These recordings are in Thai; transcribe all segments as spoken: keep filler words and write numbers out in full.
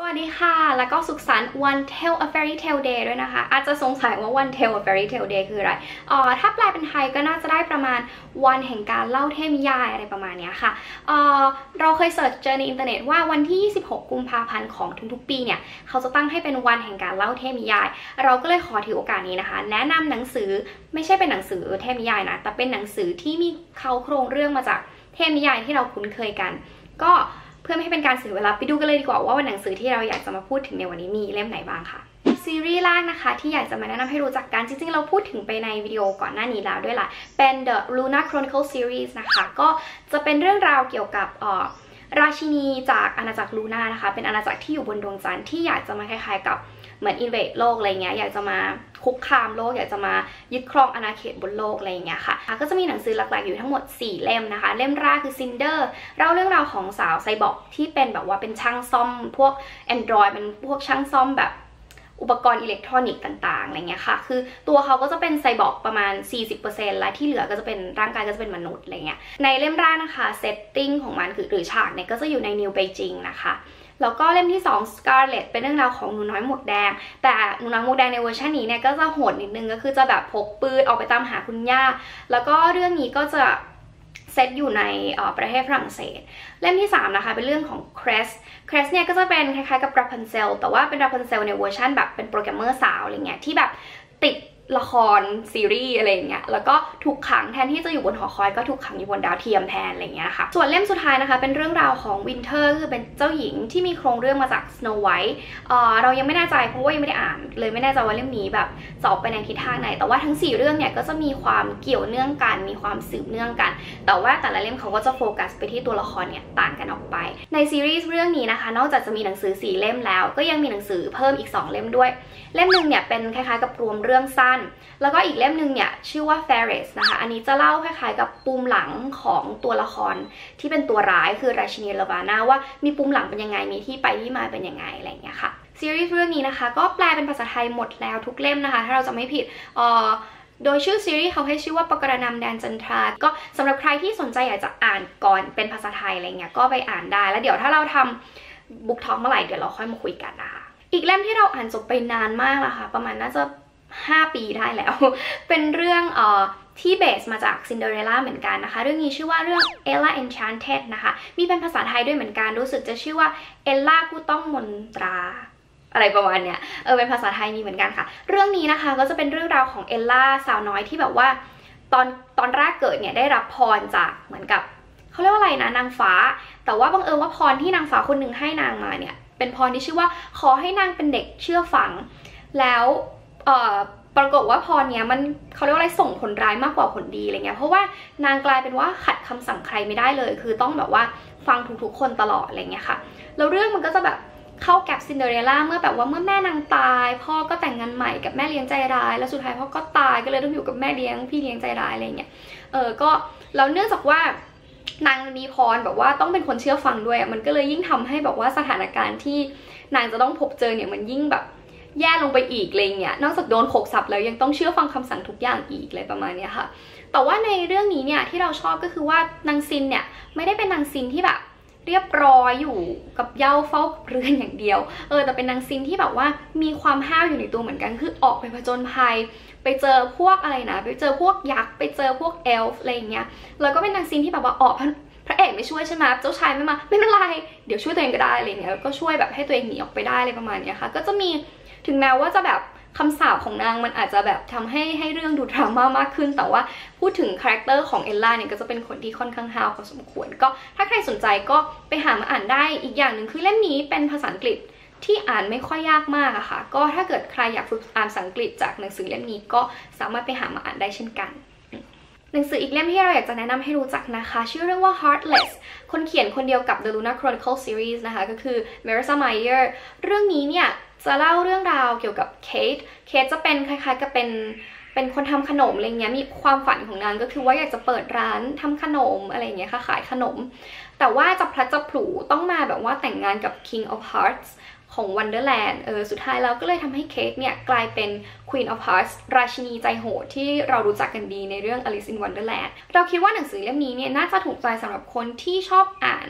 วัสดีค่ะแล้วก็สุขสันต์ One Tell a Fairy Tale Day ด้วยนะคะอาจจะสงสัยว่า One Tell a Fairy Tale Day คืออะไรอ๋อถ้าแปลเป็นไทยก็น่าจะได้ประมาณวันแห่งการเล่าเทพนิยายอะไรประมาณนี้ค่ะเอ่อเราเคยเสิร์ชเจอในอินเทอร์เน็ตว่าวันที่ยี่สิบหกกุมภาพันธ์ของทุกๆปีเนี่ยเขาจะตั้งให้เป็นวันแห่งการเล่าเทพนิยายเราก็เลยขอถือโอกาสนี้นะคะแนะนำหนังสือไม่ใช่เป็นหนังสือเทพนิยายนะแต่เป็นหนังสือที่มีเขาโครงเรื่องมาจากเทพนิยายที่เราคุ้นเคยกันก็เพื่อไม่ให้เป็นการเสียเวลาไปดูกันเลยดีกว่าว่าหนังสือที่เราอยากจะมาพูดถึงในวันนี้มีเล่มไหนบ้างค่ะซีรีส์แรกนะคะที่อยากจะมาแนะนำให้รู้จักกันจริงๆเราพูดถึงไปในวิดีโอก่อนหน้านี้แล้วด้วยล่ะเป็น The Luna Chronicle Series นะคะก็จะเป็นเรื่องราวเกี่ยวกับเอ่อราชินีจากอาณาจักรลูน่านะคะเป็นอาณาจักรที่อยู่บนดวงจันทร์ที่อยากจะมาคล้ายๆกับเหมือนอินเวดโลกอะไรเงี้ยอยากจะมาคุกคามโลกอยากจะมายึดครองอาณาเขตบนโลกอะไรเงี้ยค่ะก็จะมีหนังสือหลักๆอยู่ทั้งหมดสี่เล่มนะคะเล่มแรกคือซินเดอร์เล่าเรื่องราวของสาวไซบอร์กที่เป็นแบบว่าเป็นช่างซ่อมพวก Android เป็นพวกช่างซ่อมแบบอุปกรณ์อิเล็กทรอนิกส์ต่างๆอะไรเงี้ยค่ะคือตัวเขาก็จะเป็นไซบอร์กประมาณ สี่สิบเปอร์เซ็นต์ และที่เหลือก็จะเป็นร่างกายก็จะเป็นมนุษย์อะไรเงี้ยในเล่มแรกนะคะเซตติ้งของมันคือหรือฉากเนี่ยก็จะอยู่ในนิวเบจิงนะคะแล้วก็เล่มที่สอง Scarlet เป็นเรื่องราวของหนูน้อยหมวกแดงแต่หนูน้อยหมวกแดงในเวอร์ชันนี้เนี่ยก็จะโหดนิดนึงก็คือจะแบบพกปืนออกไปตามหาคุณย่าแล้วก็เรื่องนี้ก็จะเซตอยู่ในประเทศฝรั่งเศสเล่มที่สามนะคะเป็นเรื่องของ Cress Cress เนี่ยก็จะเป็นคล้ายๆกับ Rapunzel แต่ว่าเป็น Rapunzel ในเวอร์ชันแบบเป็นโปรแกรมเมอร์สาวอะไรเงี้ยที่แบบติดละครซีรีส์อะไรอย่างเงี้ยแล้วก็ถูกขังแทนที่จะอยู่บนหอคอยก็ถูกขังอยู่บนดาวเทียมแทนอะไรเงี้ยค่ะส่วนเล่มสุดท้ายนะคะเป็นเรื่องราวของวินเทอร์คือเป็นเจ้าหญิงที่มีโครงเรื่องมาจาก Snow White เอ่อเรายังไม่แน่ใจเพราะว่ายังไม่ได้อ่านเลยไม่แน่ใจว่าเล่มนี้แบบจะออกไปในทิศทางไหนแต่ว่าทั้งสี่เรื่องเนี่ยก็จะมีความเกี่ยวเนื่องกันมีความสืบเนื่องกันแต่ว่าแต่ละเล่มเขาก็จะโฟกัสไปที่ตัวละครเนี่ยต่างกันออกไปในซีรีส์เรื่องนี้นะคะนอกจากจะมีหนังสือสี่เล่มแล้วก็ยังมีหนังสือเพิ่มอีกสองเล่มด้วยเล่มนึงเนี่ยเป็นคล้ายๆกับรวมเรื่องสั้นแล้วก็อีกเล่มนึงเนี่ยชื่อว่า Fairies นะคะอันนี้จะเล่าคล้ายๆกับปูมหลังของตัวละครที่เป็นตัวร้ายคือราชินีลาวาน่าว่ามีปูมหลังเป็นยังไงมีที่ไปที่มาเป็นยังไงอะไรอย่างเงี้ยค่ะซีรีส์เรื่องนี้นะคะก็แปลเป็นภาษาไทยหมดแล้วทุกเล่มนะคะถ้าเราจะไม่ผิดเอ่อโดยชื่อซีรีส์เขาให้ชื่อว่าปกรณำแดนจันทราก็สำหรับใครที่สนใจอยากจะอ่านก่อนเป็นภาษาไทยอะไรเงี้ยก็ไปอ่านได้แล้วเดี๋ยวถ้าเราทำบุ๊กทอล์กเมื่อไหร่เดี๋ยวเราค่อยมาคุยกันนะคะอีกเล่มที่เราอ่านจบไปนานมากแล้วค่ะประมาณน่าจะห้าปีได้แล้วเป็นเรื่องเอ่อที่เบสมาจากซินเดอเรลล่าเหมือนกันนะคะเรื่องนี้ชื่อว่าเรื่อง Ella Enchanted นะคะมีเป็นภาษาไทยด้วยเหมือนกันรู้สึกจะชื่อว่าเอลล่าผู้ต้องมนตราอะไรประมาณเนี้ยเออเป็นภาษาไทยมีเหมือนกันค่ะเรื่องนี้นะคะก็จะเป็นเรื่องราวของเอลล่าสาวน้อยที่แบบว่าตอนตอนแรกเกิดเนี่ยได้รับพรจากเหมือนกับเขาเรียกว่าอะไรนะนางฟ้าแต่ว่าบังเอิญว่าพรที่นางฟ้าคนหนึ่งให้นางมาเนี่ยเป็นพรที่ชื่อว่าขอให้นางเป็นเด็กเชื่อฟังแล้วเอ่อปรากฏว่าพรเนี้ยมันเขาเรียกว่าอะไรส่งผลร้ายมากกว่าผลดีอะไรเงี้ยเพราะว่านางกลายเป็นว่าขัดคำสั่งใครไม่ได้เลยคือต้องแบบว่าฟังทุกๆคนตลอดอะไรเงี้ยค่ะแล้วเรื่องมันก็จะแบบเข้าแก็บซินเดอเรลล่าเมื่อแบบว่าเมื่อแม่นางตายพ่อก็แต่งงานใหม่กับแม่เลี้ยงใจร้ายแล้วสุดท้ายพ่อก็ตายก็เลยต้องอยู่กับแม่เลี้ยงพี่เลี้ยงใจร้ายอะไรเงี้ยเออก็แล้วเนื่องจากว่านางมีพรแบบว่าต้องเป็นคนเชื่อฟังด้วยมันก็เลยยิ่งทำให้แบบว่าสถานการณ์ที่นางจะต้องพบเจอเนี่ยมันยิ่งแบบแย่ลงไปอีกอะไรเงี้ยนอกจากโดนโขกสับแล้วยังต้องเชื่อฟังคำสั่งทุกอย่างอีกเลยประมาณนี้ค่ะแต่ว่าในเรื่องนี้เนี่ยที่เราชอบก็คือว่านางซินเนี่ยไม่ได้เป็นนางซินที่แบบเรียบร้อยอยู่กับเหย้าเฝ้าเรือนอย่างเดียวเออแต่เป็นนางซินที่แบบว่ามีความห้าวอยู่ในตัวเหมือนกันคือออกไปผจญภัยไปเจอพวกอะไรนะไปเจอพวกยักษ์ไปเจอพวกเอลฟ์อะไรอย่างเงี้ยแล้วก็เป็นนางซินที่แบบว่าออกพระเอกไม่ช่วยใช่ไหมเจ้าชายไม่มาไม่เป็นไรเดี๋ยวช่วยตัวเองก็ได้อะไรเงี้ยแล้วก็ช่วยแบบให้ตัวเองหนีออกไปได้อะไรประมาณนี้ค่ะก็จะมีถึงแม้ว่าจะแบบคำสาปของนางมันอาจจะแบบทำให้ให้เรื่องดูดราม่ามากขึ้นแต่ว่าพูดถึงคาแรคเตอร์ของเอลล่าเนี่ยก็จะเป็นคนที่ค่อนข้างฮาวพอสมควรก็ถ้าใครสนใจก็ไปหามาอ่านได้อีกอย่างหนึ่งคือเล่มนี้เป็นภาษาอังกฤษที่อ่านไม่ค่อยยากมากอะค่ะก็ถ้าเกิดใครอยากฝึกอ่านภาษาอังกฤษจากหนังสือเล่มนี้ก็สามารถไปหามาอ่านได้เช่นกันหนังสืออีกเล่มที่เราอยากจะแนะนำให้รู้จักนะคะชื่อเรื่องว่า Heartless คนเขียนคนเดียวกับ The Luna Chronicle Series นะคะก็คือ Marissa Meyer เรื่องนี้เนี่ยจะเล่าเรื่องราวเกี่ยวกับเคทเคทจะเป็นคล้ายๆกับเป็นเป็นคนทำขนมอะไรเงี้ยมีความฝันของนางก็คือว่าอยากจะเปิดร้านทำขนมอะไรเงี้ยค่ะขายขนมแต่ว่าจะพลัดจะผลูต้องมาแบบว่าแต่งงานกับ King of Hearts ของ Wonderland เออสุดท้ายแล้วก็เลยทำให้เคทเนี่ยกลายเป็น Queen of Hearts ราชินีใจโหดที่เรารู้จักกันดีในเรื่อง Alice in Wonderland เราคิดว่าหนังสือเล่มนี้เนี่ยน่าจะถูกใจสำหรับคนที่ชอบอ่าน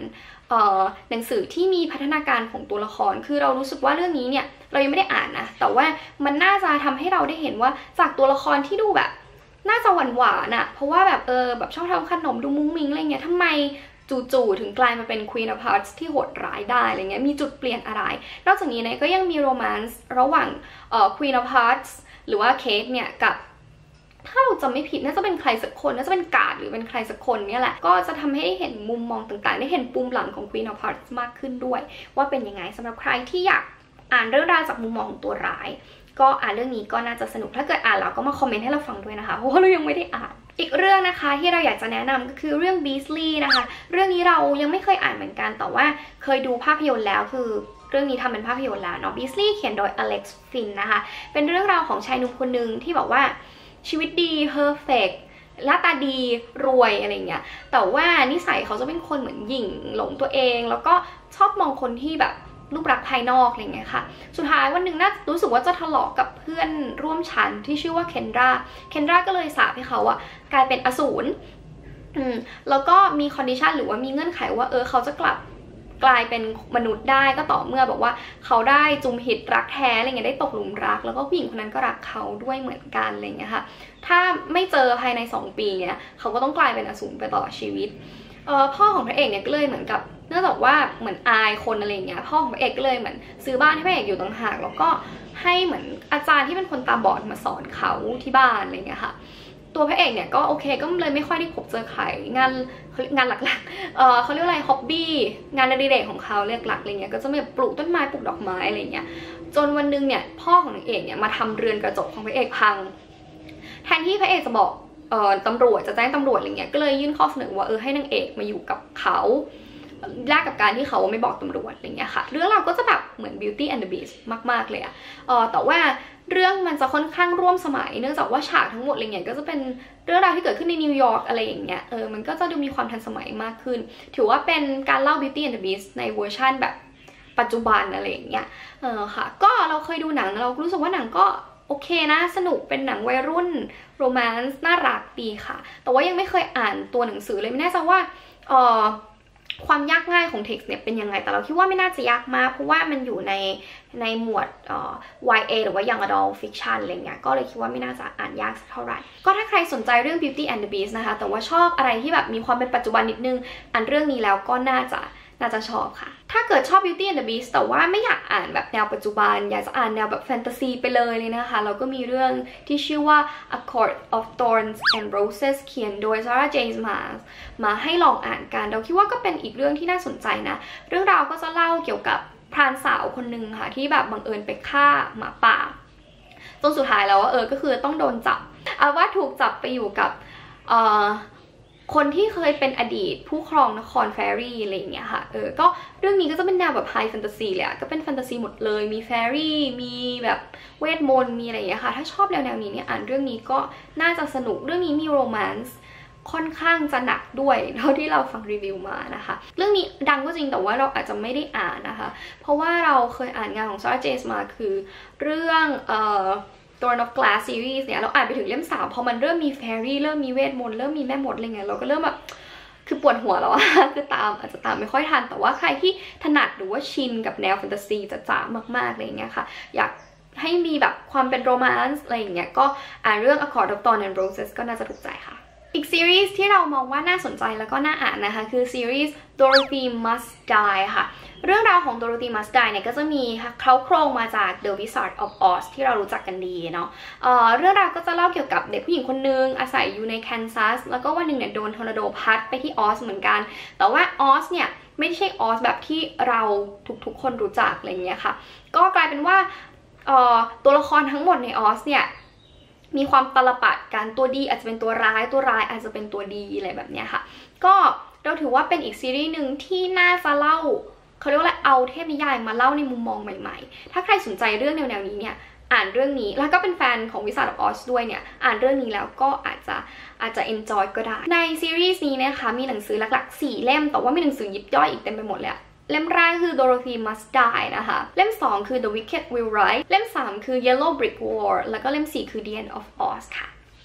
เอ่อหนังสือที่มีพัฒนาการของตัวละครคือเรารู้สึกว่าเรื่องนี้เนี่ยเรายังไม่ได้อ่านนะแต่ว่ามันน่าจะทำให้เราได้เห็นว่าจากตัวละครที่ดูแบบน่าจะหวานหวานอะเพราะว่าแบบเออแบบชอบทำขนมดูมุ้งมิ้งอะไรเงี้ยทำไมจู่ๆถึงกลายมาเป็น Queen of Hearts ที่โหดร้ายได้อะไรเงี้ยมีจุดเปลี่ยนอะไรนอกจากนี้เนี่ยก็ยังมีโรแมนซ์ระหว่างเอ่อ Queen of Hearts หรือว่าเคทเนี่ยกับถ้าเราจำไม่ผิดน่าจะเป็นใครสักคนน่าจะเป็นการ์ดหรือเป็นใครสักคนเนี่ยแหละก็จะทำให้เห็นมุมมองต่างๆได้เห็นปุ่มหลังของ Queen of Hearts มากขึ้นด้วยว่าเป็นยังไงสำหรับใครที่อยากอ่านเรื่องราวจากมุมมองของตัวร้ายก็อ่านเรื่องนี้ก็น่าจะสนุกถ้าเกิดอ่านแล้วก็มาคอมเมนต์ให้เราฟังด้วยนะคะเพราะว่าเรายังไม่ได้อ่านอีกเรื่องนะคะที่เราอยากจะแนะนำก็คือเรื่อง Beastly นะคะเรื่องนี้เรายังไม่เคยอ่านเหมือนกันแต่ว่าเคยดูภาพยนตร์แล้วคือเรื่องนี้ทำเป็นภาพยนตร์แล้วเนาะ Beastly เขียนโดย Alex Finn นะคะเป็นเรื่องราวของชายหนุ่มคนหนึ่งที่บอกว่าชีวิตดี perfect หน้าตาดีรวยอะไรเงี้ยแต่ว่านิสัยเขาจะเป็นคนเหมือนหยิ่งหลงตัวเองแล้วก็ชอบมองคนที่แบบรูปลักษณ์ภายนอกอะไรเงี้ยค่ะสุดท้ายวันหนึ่งน่ารู้สึกว่าจะทะเลาะกับเพื่อนร่วมชั้นที่ชื่อว่าเคนดราเคนดราก็เลยสาปให้เขาอะกลายเป็นอสูรอืมแล้วก็มีคอนดิชันหรือว่ามีเงื่อนไขว่าเออเขาจะกลับกลายเป็นมนุษย์ได้ก็ต่อเมื่อแบบว่าเขาได้จุมหิตรักแท้อะไรเงี้ยได้ตกหลุมรักแล้วก็ผู้หญิงคนนั้นก็รักเขาด้วยเหมือนกันอะไรเงี้ยค่ะถ้าไม่เจอภายในสองปีเนี้ยเขาก็ต้องกลายเป็นอสูรไปตลอดชีวิตเออพ่อของพระเอกเนี่ยก็เลยเหมือนกับเนื่องจากว่าเหมือนอายคนอะไรเงี้ยพ่อของพระเอกก็เลยเหมือนซื้อบ้านให้พระเอกอยู่ต่างหากแล้วก็ให้เหมือนอาจารย์ที่เป็นคนตาบอดมาสอนเขาที่บ้านอะไรเงี้ยค่ะตัวพระเอกเนี่ยก็โอเคก็เลยไม่ค่อยได้พบเจอใครงานงานหลักๆเออเขาเรียกอะไรฮ็อบบี้งานอดิเรกของเขาเรียกหลักอะไรเงี้ยก็จะแบบปลูกต้นไม้ปลูกดอกไม้อะไรเงี้ยจนวันนึงเนี่ยพ่อของนางเอกเนี่ยมาทำเรือนกระจกของพระเอกพังแทนที่พระเอกจะบอกเอ่อตำรวจจะแจ้งตำรวจอะไรเงี้ยก็เลยยื่นข้อเสนอว่าเออให้นางเอกมาอยู่กับเขาแลกกับการที่เขาไม่บอกตำรวจอะไรเงี้ยค่ะเรื่องเราก็จะแบบเหมือน Beauty and the Beast มากๆเลยอะเออแต่ว่าเรื่องมันจะค่อนข้างร่วมสมัยเนื่องจากว่าฉากทั้งหมดอะไรเงี้ยก็จะเป็นเรื่องราวที่เกิดขึ้นในนิวยอร์กอะไรอย่างเงี้ยเออมันก็จะดูมีความทันสมัยมากขึ้นถือว่าเป็นการเล่า Beauty and the Beast ในเวอร์ชันแบบปัจจุบันอะไรอย่างเงี้ยเออค่ะก็เราเคยดูหนังเรารู้สึกว่าหนังก็โอเคนะสนุกเป็นหนังวัยรุ่นโรแมนซ์น่ารักดีค่ะแต่ว่ายังไม่เคยอ่านตัวหนังสือเลยไม่แน่ใจว่าเออความยากง่ายของ text เนี่ยเป็นยังไงแต่เราคิดว่าไม่น่าจะยากมากเพราะว่ามันอยู่ในในหมวดเอ่อ วาย เอ หรือว่า Young Adult Fiction อะไรเงี้ยก็เลยคิดว่าไม่น่าจะอ่านยากสักเท่าไหร่ก็ถ้าใครสนใจเรื่อง Beauty and the Beast นะคะแต่ว่าชอบอะไรที่แบบมีความเป็นปัจจุบันนิดนึงอ่านเรื่องนี้แล้วก็น่าจะน่าจะชอบค่ะถ้าเกิดชอบ Beauty and the Beast แต่ว่าไม่อยากอ่านแบบแนวปัจจุบันอยากจะอ่านแนวแบบแฟนตาซีไปเลยเลยนะคะเราก็มีเรื่องที่ชื่อว่า A Court of Thorns and Roses เขียนโดย Sarah J Maas มาให้ลองอ่านกันเราคิดว่าก็เป็นอีกเรื่องที่น่าสนใจนะเรื่องราวก็จะเล่าเกี่ยวกับพรานสาวคนหนึ่งค่ะที่แบบบังเอิญไปฆ่าหมาป่าจนสุดท้ายแล้วเออก็คือต้องโดนจับเอาว่าถูกจับไปอยู่กับเอ่อคนที่เคยเป็นอดีตผู้ครองนครแฟรี่อะไรอย่างเงี้ยค่ะเออก็เรื่องนี้ก็จะเป็นแนวแบบไฮแฟนตาซีเลยอะก็เป็นแฟนตาซีหมดเลยมีแฟรี่มีแบบเวทมนต์มีอะไรอย่างเงี้ยค่ะถ้าชอบแนวแนวนี้เนี่ยอ่านเรื่องนี้ก็น่าจะสนุกเรื่องนี้มีโรแมนซ์ค่อนข้างจะหนักด้วยเท่าที่เราฟังรีวิวมานะคะเรื่องนี้ดังก็จริงแต่ว่าเราอาจจะไม่ได้อ่านนะคะเพราะว่าเราเคยอ่านงานของ Sarah J Maas มาคือเรื่องเอ่อThrone of Glass series เนี่ยเราอ่านไปถึงเล่มสามพอมันเริ่มมีแฟรี่เริ่มมีเวทมนต์เริ่มมีแม่มดอะไรเงี้ยเราก็เริ่มแบบคือปวดหัวแล้วอะคือตามอาจจะตามไม่ค่อยทันแต่ว่าใครที่ถนัดหรือว่าชินกับแนวแฟนตาซีจ๋าๆมากๆอะไรเงี้ยค่ะอยากให้มีแบบความเป็นโรแมนซ์อะไรอย่างเงี้ยก็อ่านเรื่อง A Court of Thorns and Roses ก็น่าจะถูกใจค่ะอีกซีรีส์ที่เรามองว่าน่าสนใจแล้วก็น่าอ่านนะคะคือซีรีส์ Dorothy Must Die ค่ะเรื่องราวของ Dorothy Must Die เนี่ยก็จะมีเคล้าโครงมาจาก The Wizard of Oz ที่เรารู้จักกันดีเนาะ เอ่อ เรื่องราวก็จะเล่าเกี่ยวกับเด็กผู้หญิงคนนึงอาศัยอยู่ในแคนซัสแล้วก็วันหนึ่งเนี่ยโดนทอร์นาโดพัดไปที่ออสเหมือนกันแต่ว่าออสเนี่ยไม่ใช่ออสแบบที่เราทุกๆคนรู้จักอะไรเงี้ยค่ะก็กลายเป็นว่าเอ่อตัวละครทั้งหมดในออสเนี่ยมีความตลปัดกันตัวดีอาจจะเป็นตัวร้ายตัวร้ายอาจจะเป็นตัวดีอะไรแบบนี้ค่ะก็เราถือว่าเป็นอีกซีรีส์หนึ่งที่น่าจะเล่าเขาเรียกว่าอะไรเอาเทพนิยายมาเล่าในมุมมองใหม่ๆถ้าใครสนใจเรื่องแนวๆนี้เนี่ยอ่านเรื่องนี้แล้วก็เป็นแฟนของ Wizard of Oz ด้วยเนี่ยอ่านเรื่องนี้แล้วก็อาจจะอาจจะ enjoy ก็ได้ในซีรีส์นี้นะคะมีหนังสือหลักๆสี่เล่มแต่ว่ามีหนังสือยิบย่อยอีกเต็มไปหมดเลยเล่มแรกคือ Dorothy Must Die นะคะเล่มสองคือ The Wicked Will Rise เล่มสามคือ Yellow Brick Wall แล้วก็เล่มสี่คือ The End of Oz ค่ะ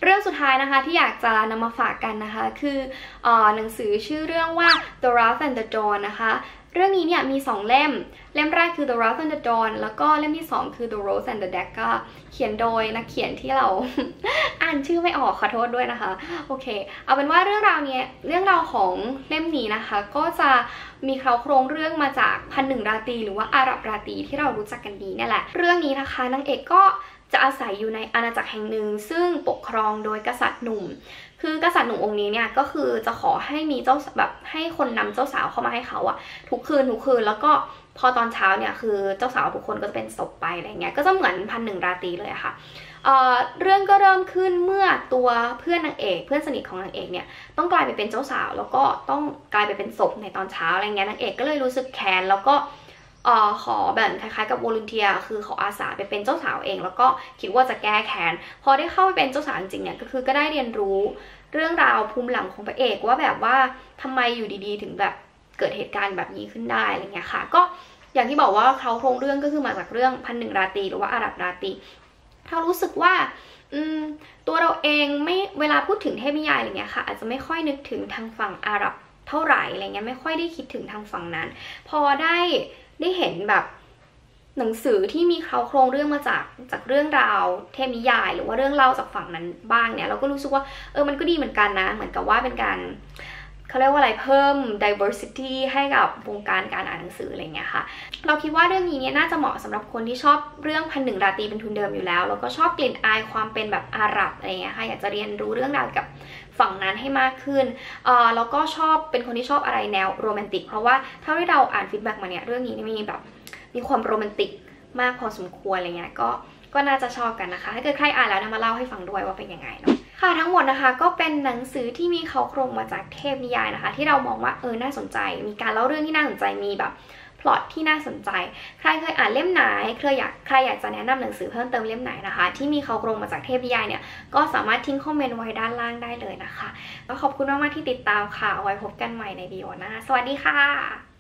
เรื่องสุดท้ายนะคะที่อยากจะนำมาฝากกันนะคะคือเอ่อหนังสือชื่อเรื่องว่า The Wrath and the Dawn นะคะเรื่องนี้เนี่ยมีสองเล่มเล่มแรกคือ The Wrath and the Dawn แล้วก็เล่มที่สองคือ The Rose and the Dagger เขียนโดยนักเขียนที่เรา อ่านชื่อไม่ออกขอโทษด้วยนะคะโอเคเอาเป็นว่าเรื่องราวเนี้ยเรื่องราวของเล่มนี้นะคะก็จะมีเคราโครงเรื่องมาจากพันหนึ่งราตรีหรือว่าอาหรับราตรีที่เรารู้จักกันดีเนี่ยแหละเรื่องนี้นะคะนางเอกก็จะอาศัยอยู่ในอาณาจักรแห่งหนึ่งซึ่งปกครองโดยกษัตริย์หนุ่มคือกษัตริย์หนุ่มองค์นี้เนี่ยก็คือจะขอให้มีเจ้าแบบให้คนนำเจ้าสาวเข้ามาให้เขาอะทุกคืนทุกคืนแล้วก็พอตอนเช้าเนี่ยคือเจ้าสาวทุกคนก็จะเป็นศพไปอะไรเงี้ยก็จะเหมือนพันหนึ่งราตรีเลยค่ะเอ่อเรื่องก็เริ่มขึ้นเมื่อตัวเพื่อนนางเอกเพื่อนสนิทของนางเอกเนี่ยต้องกลายไปเป็นเจ้าสาวแล้วก็ต้องกลายไปเป็นศพในตอนเช้าอะไรเงี้ยนางเอกก็เลยรู้สึกแค้นแล้วก็เอ่อขอแบบคล้ายๆกับวอลันเทียคือขออาสาไปเป็นเจ้าสาวเองแล้วก็คิดว่าจะแก้แค้นพอได้เข้าไปเป็นเจ้าสาวจริงๆเนี่ยก็คือก็ได้เรียนรู้เรื่องราวภูมิหลังของพระเอกว่าแบบว่าทำไมอยู่ดีๆถึงแบบเกิดเหตุการณ์แบบนี้ขึ้นได้อะไรเงี้ยค่ะก็อย่างที่บอกว่าเขาโครงเรื่องก็คือมาจากเรื่องพันหนึ่งราตรีหรือว่าอาหรับราตรีเรารู้สึกว่าอืมตัวเราเองไม่เวลาพูดถึงเทพนิยายอะไรเงี้ยค่ะอาจจะไม่ค่อยนึกถึงทางฝั่งอาหรับเท่าไหร่อะไรเงี้ยไม่ค่อยได้คิดถึงทางฝั่งนั้นพอได้ได้เห็นแบบหนังสือที่มีเขาโครงเรื่องมาจากจากเรื่องราวเทพนิยายหรือว่าเรื่องเล่าจากฝั่งนั้นบ้างเนี่ยเราก็รู้สึกว่าเออมันก็ดีเหมือนกันนะเหมือนกับว่าเป็นการเขาเรียกว่าอะไรเพิ่ม diversity ให้กับวงการการอ่านหนังสืออะไรเงี้ยค่ะเราคิดว่าเรื่องนี้เนี่ยน่าจะเหมาะสำหรับคนที่ชอบเรื่องพันหนึ่งราตรีเป็นทุนเดิมอยู่แล้วแล้วก็ชอบกลิ่นอายความเป็นแบบอาหรับอะไรเงี้ยค่ะอยากจะเรียนรู้เรื่องราวกับฝั่งนั้นให้มากขึ้นเอ่อแล้วก็ชอบเป็นคนที่ชอบอะไรแนวโรแมนติกเพราะว่าเท่าที่เราอ่านฟีดแบ็กมาเนี่ยเรื่องนี้มีแบบมีความโรแมนติกมากพอสมควรอะไรเงี้ยก็ก็น่าจะชอบกันนะคะถ้าเกิดใครอ่านแล้วนะมาเล่าให้ฟังด้วยว่าเป็นยังไงเนาะค่ะทั้งหมดนะคะก็เป็นหนังสือที่มีเขาโครงมาจากเทพนิยายนะคะที่เรามองว่าเออน่าสนใจมีการเล่าเรื่องที่น่าสนใจมีแบบพล็อตที่น่าสนใจใครเคยอ่านเล่มไหนใครอยากใครอยากจะแนะนำหนังสือเพิ่มเติมเล่มไหนนะคะที่มีเขาโครงมาจากเทพนิยายเนี่ยก็สามารถทิ้งคอมเมนต์ไว้ด้านล่างได้เลยนะคะก็ขอบคุณมากๆที่ติดตามค่ะเอาไว้พบกันใหม่ในวิดีโอหน้าสวัสดีค่ะ